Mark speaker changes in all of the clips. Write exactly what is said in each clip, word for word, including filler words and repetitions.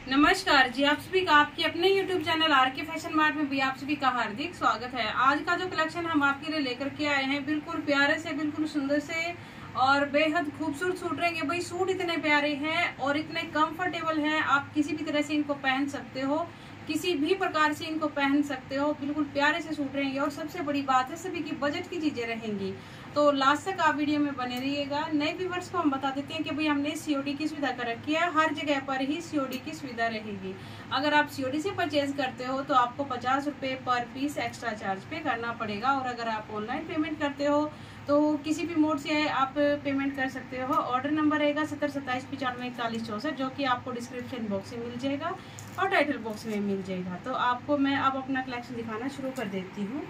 Speaker 1: नमस्कार जी, आप सभी का आपके अपने YouTube channel R K Fashion Mart में भी आप सभी का हार्दिक स्वागत है। आज का जो कलेक्शन हम आपके लिए लेकर के आए हैं, बिल्कुल प्यारे से, बिल्कुल सुंदर से और बेहद खूबसूरत सूट रहेंगे। भाई सूट इतने प्यारे हैं और इतने कंफर्टेबल हैं, आप किसी भी तरह से इनको पहन सकते हो, किसी भी प्रकार से इनको पहन सकते हो। बिल्कुल प्यारे से सूट रहेंगे और सबसे बड़ी बात है सभी की बजट की चीजें रहेंगी। तो लास्ट तक आप वीडियो में बने रहिएगा। नए व्यूवर्स को हम बता देते हैं कि भाई हमने सीओडी की सुविधा कर रखी है, हर जगह पर ही सीओडी की सुविधा रहेगी। अगर आप सीओडी से परचेज करते हो तो आपको पचास रुपये पर पीस एक्स्ट्रा चार्ज पे करना पड़ेगा, और अगर आप ऑनलाइन पेमेंट करते हो तो किसी भी मोड से आप पेमेंट कर सकते हो। ऑर्डर नंबर रहेगा सत्तर सत्ताईस पचानवे इकतालीस चौसठ, जो कि आपको डिस्क्रिप्शन बॉक्स में मिल जाएगा और टाइटल बॉक्स में मिल जाएगा। तो आपको मैं अब अपना कलेक्शन दिखाना शुरू कर देती हूँ।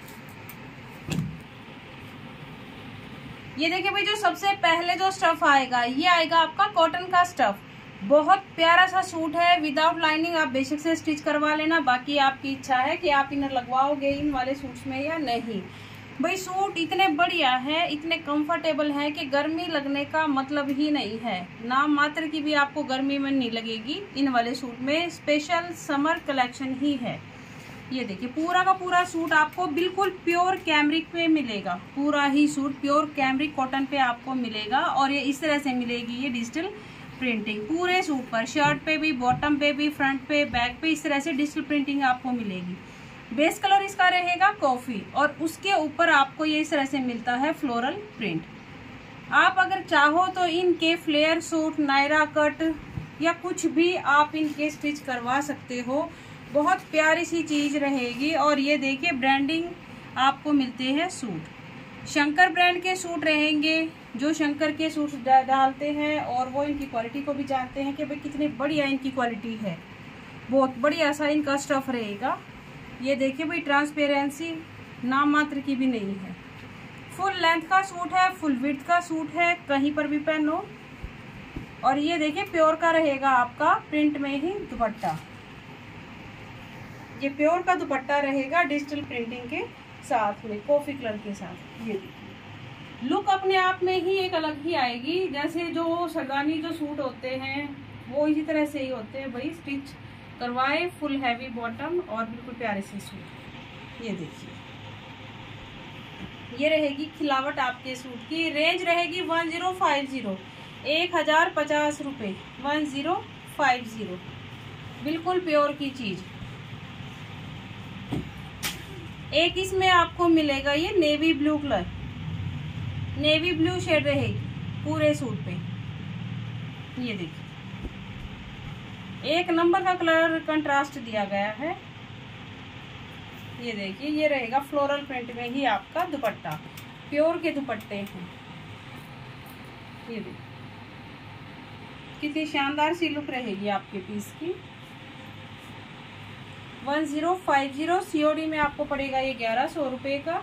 Speaker 1: ये देखिए भाई, जो सबसे पहले जो स्टफ आएगा ये आएगा आपका कॉटन का स्टफ। बहुत प्यारा सा सूट है, विदाउट लाइनिंग आप बेसिक से स्टिच करवा लेना, बाकी आपकी इच्छा है कि आप इनर लगवाओगे इन वाले सूट्स में या नहीं। भाई सूट इतने बढ़िया है, इतने कंफर्टेबल है कि गर्मी लगने का मतलब ही नहीं है। नाम मात्र की भी आपको गर्मी में नहीं लगेगी इन वाले सूट में। स्पेशल समर कलेक्शन ही है। ये देखिए पूरा का पूरा सूट आपको बिल्कुल प्योर कैमरिक पे मिलेगा। पूरा ही सूट प्योर कैमरिक कॉटन पे आपको मिलेगा और ये इस तरह से मिलेगी ये डिजिटल प्रिंटिंग पूरे सूट पर। शर्ट पे भी, बॉटम पे भी, फ्रंट पे, बैक पे इस तरह से डिजिटल प्रिंटिंग आपको मिलेगी। बेस कलर इसका रहेगा कॉफी और उसके ऊपर आपको ये इस तरह से मिलता है फ्लोरल प्रिंट। आप अगर चाहो तो इनके फ्लेयर सूट, नायरा कट या कुछ भी आप इनके स्टिच करवा सकते हो। बहुत प्यारी सी चीज रहेगी। और ये देखिए ब्रांडिंग आपको मिलते हैं सूट, शंकर ब्रांड के सूट रहेंगे। जो शंकर के सूट डालते हैं और वो इनकी क्वालिटी को भी जानते हैं कि भाई कितनी बढ़िया इनकी क्वालिटी है। बहुत बढ़िया सा इनका स्टफ रहेगा। ये देखिए भाई ट्रांसपेरेंसी नाम मात्र की भी नहीं है। फुल लेंथ का सूट है, फुल विड्थ का सूट है, कहीं पर भी पहनो। और ये देखिए प्योर का रहेगा आपका प्रिंट में ही दुपट्टा। ये प्योर का दुपट्टा रहेगा डिजिटल प्रिंटिंग के साथ में, कॉफी कलर के साथ। ये देखिए लुक अपने आप में ही एक अलग ही आएगी। जैसे जो सरदानी जो सूट होते हैं वो इसी तरह से ही होते हैं भाई, स्टिच करवाए, फुल हैवी बॉटम और बिल्कुल प्यारे से सूट। ये देखिए ये रहेगी खिलावट आपके सूट की। रेंज रहेगी वन जीरो फाइव जीरो एक हजार पचास रुपये वन जीरो फाइव जीरो बिल्कुल प्योर की चीज। एक इसमें आपको मिलेगा ये navy blue colour, navy blue shade रहेगी पूरे सूट पे। ये देखिए एक नंबर का कलर कंट्रास्ट दिया गया है। ये देखिए ये रहेगा फ्लोरल प्रिंट में ही आपका दुपट्टा, प्योर के दुपट्टे हैं। ये देखिए कितनी शानदार सी लुक रहेगी आपके पीस की। One zero five zero COD में आपको पड़ेगा ये ग्यारह सौ रुपये का।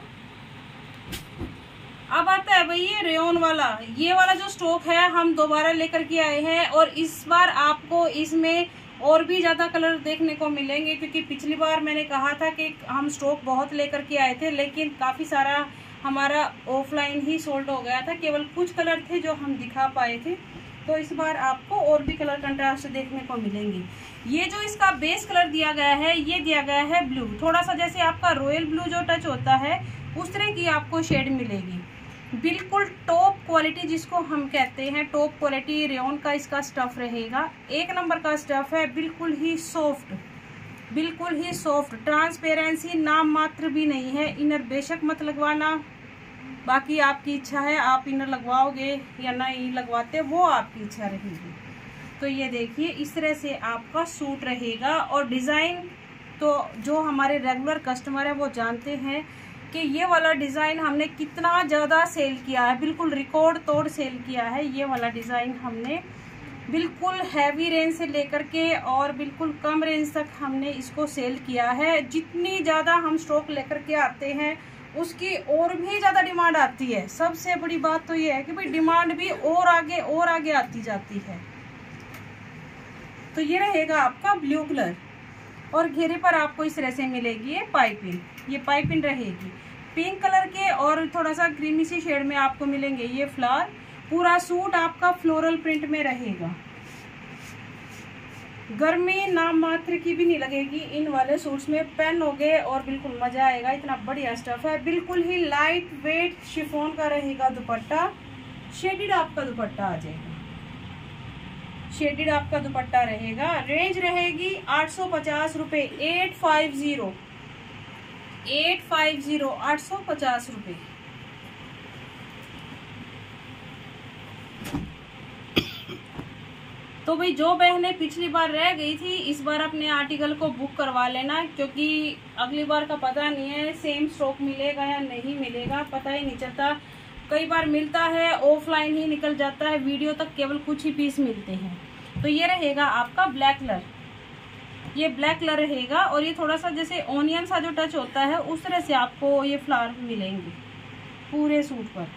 Speaker 1: अब आता है भाई ये रेयन वाला। ये वाला जो स्टॉक है हम दोबारा लेकर के आए हैं और इस बार आपको इसमें और भी ज्यादा कलर देखने को मिलेंगे, क्योंकि पिछली बार मैंने कहा था कि हम स्टॉक बहुत लेकर के आए थे लेकिन काफी सारा हमारा ऑफलाइन ही सोल्ड हो गया था। केवल कुछ कलर थे जो हम दिखा पाए थे, तो इस बार आपको और भी कलर कंट्रास्ट देखने को मिलेंगे। ये जो इसका बेस कलर दिया गया है ये दिया गया है ब्लू, थोड़ा सा जैसे आपका रॉयल ब्लू जो टच होता है उस तरह की आपको शेड मिलेगी। बिल्कुल टॉप क्वालिटी जिसको हम कहते हैं, टॉप क्वालिटी रेयन का इसका स्टफ रहेगा। एक नंबर का स्टफ है, बिल्कुल ही सॉफ्ट, बिल्कुल ही सॉफ्ट। ट्रांसपेरेंसी नाम मात्र भी नहीं है। इनर बेशक मत लगवाना, बाकी आपकी इच्छा है, आप इनर लगवाओगे या नहीं लगवाते वो आपकी इच्छा रहेगी। तो ये देखिए इस तरह से आपका सूट रहेगा। और डिज़ाइन तो जो हमारे रेगुलर कस्टमर है वो जानते हैं कि ये वाला डिज़ाइन हमने कितना ज़्यादा सेल किया है, बिल्कुल रिकॉर्ड तोड़ सेल किया है। ये वाला डिज़ाइन हमने बिल्कुल हैवी रेंज से लेकर के और बिल्कुल कम रेंज तक हमने इसको सेल किया है। जितनी ज़्यादा हम स्टॉक लेकर के आते हैं उसकी और भी ज्यादा डिमांड आती है। सबसे बड़ी बात तो ये है कि भाई डिमांड भी और आगे और आगे आती जाती है। तो ये रहेगा आपका ब्लू कलर और घेरे पर आपको इस तरह से मिलेगी ये पाइपिंग। ये पाइपिंग रहेगी पिंक कलर के और थोड़ा सा क्रीमी सी शेड में आपको मिलेंगे ये फ्लावर। पूरा सूट आपका फ्लोरल प्रिंट में रहेगा। गर्मी नाम मात्र की भी नहीं लगेगी इन वाले सूट्स में। पहनोगे और बिल्कुल मजा आएगा, इतना बढ़िया स्टफ है। बिल्कुल ही लाइट वेट शिफॉन का रहेगा दुपट्टा, शेडेड आपका दुपट्टा आ जाएगा, शेडेड आपका दुपट्टा रहेगा। रेंज रहेगी आठ सौ पचास रुपये, eight five zero eight five zero आठ सौ पचास रुपये। तो भाई जो बहनें पिछली बार रह गई थी, इस बार अपने आर्टिकल को बुक करवा लेना, क्योंकि अगली बार का पता नहीं है सेम स्टॉक मिलेगा या नहीं मिलेगा, पता ही नहीं चलता। कई बार मिलता है ऑफलाइन ही निकल जाता है, वीडियो तक केवल कुछ ही पीस मिलते हैं। तो ये रहेगा आपका ब्लैक कलर, ये ब्लैक कलर रहेगा और ये थोड़ा सा जैसे ऑनियन सा जो टच होता है उस तरह से आपको ये फ्लावर मिलेंगे पूरे सूट पर।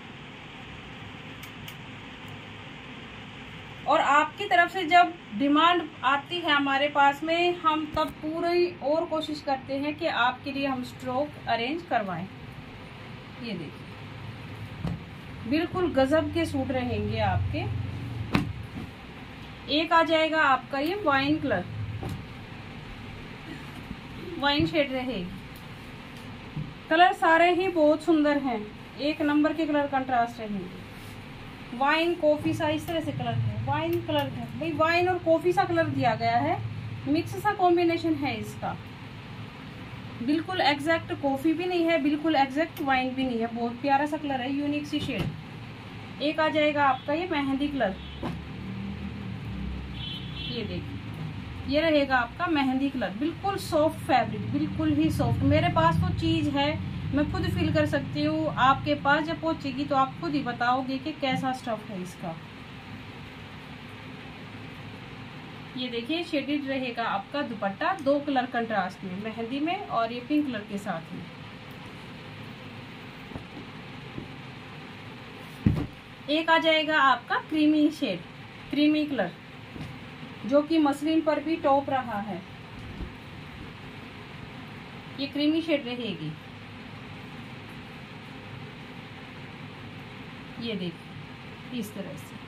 Speaker 1: और आपकी तरफ से जब डिमांड आती है हमारे पास में, हम तब पूरी और कोशिश करते हैं कि आपके लिए हम स्टॉक अरेंज करवाएं। ये देखिए बिल्कुल गजब के सूट रहेंगे आपके। एक आ जाएगा आपका ये वाइन कलर, वाइन शेड रहेगी। कलर सारे ही बहुत सुंदर हैं, एक नंबर के कलर कंट्रास्ट रहेंगे। वाइन कॉफी सा इस तरह से कलर है, वाइन कलर है भाई, वाइन और कॉफी सा कलर दिया गया है, मिक्स सा कॉम्बिनेशन है इसका। बिल्कुल एग्जैक्ट कॉफी भी नहीं है, बिल्कुल एग्जैक्ट वाइन भी नहीं है, बहुत प्यारा सा कलर है, यूनिक सी शेड। एक आ जाएगा आपका ये मेहंदी कलर, ये देखिए ये रहेगा आपका मेहंदी कलर। बिल्कुल सॉफ्ट फैब्रिक, बिल्कुल ही सॉफ्ट। मेरे पास तो चीज है, मैं खुद फील कर सकती हूँ, आपके पास जब पहुंचेगी तो आप खुद ही बताओगे कि कैसा स्टफ है इसका। ये देखिए शेडेड रहेगा आपका दुपट्टा, दो कलर कंट्रास्ट में, मेहंदी में और ये पिंक कलर के साथ में। एक आ जाएगा आपका क्रीमी शेड, क्रीमी कलर, जो कि मसलिन पर भी टॉप रहा है। ये क्रीमी शेड रहेगी, ये देखिए इस तरह से।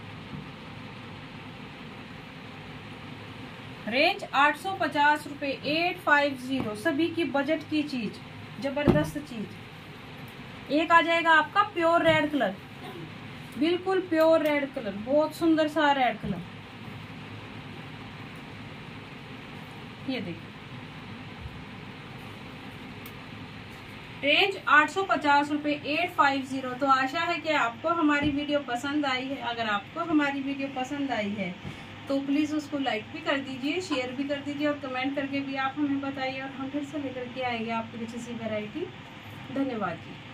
Speaker 1: रेंज आठ सौ पचास रुपये, एट फाइव जीरो, सभी की बजट की चीज, जबरदस्त चीज। एक आ जाएगा आपका प्योर रेड कलर, बिल्कुल प्योर रेड कलर, बहुत सुंदर सा रेड कलर। ये देखिए रेंज आठ सौ पचास रुपये, एट फाइव जीरो। तो आशा है कि आपको हमारी वीडियो पसंद आई है। अगर आपको हमारी वीडियो पसंद आई है तो प्लीज़ उसको लाइक भी कर दीजिए, शेयर भी कर दीजिए और कमेंट करके भी आप हमें बताइए, और हम फिर से लेकर के आएंगे आपके लिए अच्छी सी वैरायटी। धन्यवाद जी।